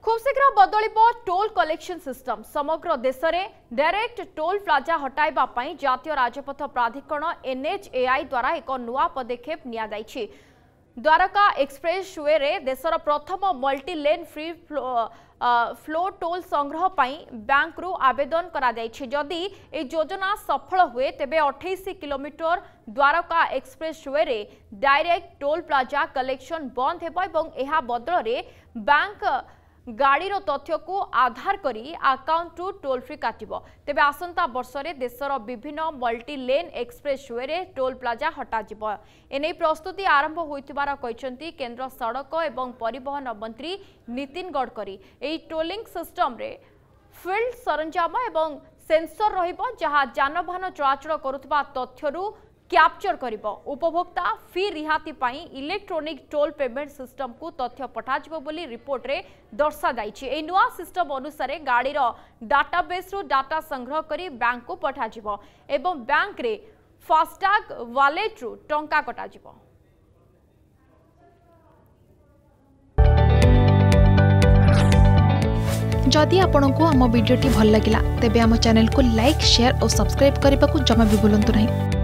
खूब शीघ्र बदल टोल कलेक्शन सिस्टम समग्र देश में डायरेक्ट टोल प्लाजा हटाइबा पई जातीय राजपथ प्राधिकरण NHAI द्वारा एक नुआ पदक्षेप निया जायछि। द्वारका एक्सप्रेस वे रे देशर प्रथम multi lane free flow toll संग्रह पई बैंक रु आवेदन करा जायछि। जदि ए योजना सफल हुए तेबे 28 किलोमीटर द्वारका एक्सप्रेस वे रे डायरेक्ट टोल प्लाजा कलेक्शन बंद हेबो एवं एहा बदल रे बैंक गाड़ी तथ्य को आधार करी अकाउंट टू टोल फ्री काटिबो। तेबे आसंता वर्ष में देशर विभिन्न मल्टी लेन एक्सप्रेस वे रे टोल प्लाजा हटाजिबो। एने प्रस्तुति आरंभ होइतिबार कहिसंती केंद्र सड़क एवं परिवहन मंत्री नितिन गडकरी। एई टोलिंग सिस्टम रे फील्ड सरंजाम एवं सेंसर रहिबो जहा जानवाहन चलाचल करुवा तथ्यरू कैप्चर करिबो। उपभोक्ता फी रिहाती पाई इलेक्ट्रॉनिक टोल पेमेंट सिस्टम को तथ्य पठाजिबो बोली रिपोर्ट रे दर्शा जाइछि। ए नुआ सिस्टम अनुसार गाड़ीर डाटाबेस रु डाटा संग्रह करी बैंक को पठाजिबो एवं बैंक रे फास्टैग वॉलेट रु टंका कटाजिबो। जदि आपंक आम भिडी भल लगा तेब आम चैनल को लाइक शेयर और सब्सक्राइब करने को जमा भी भूलु नहीं।